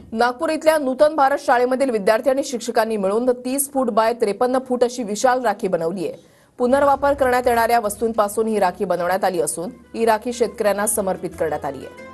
नागपूर इथल्या नूतन भारत शाळेमधील विद्यार्थी आणि शिक्षकांनी मिळून 30 फूट बाय 53 फूट अशी विशाल राखी बनवली आहे। पुनर्वापर करण्यात येणाऱ्या वस्तूंपासून ही राखी बनवण्यात आली असून ही राखी शेतकऱ्यांना समर्पित करण्यात आली आहे।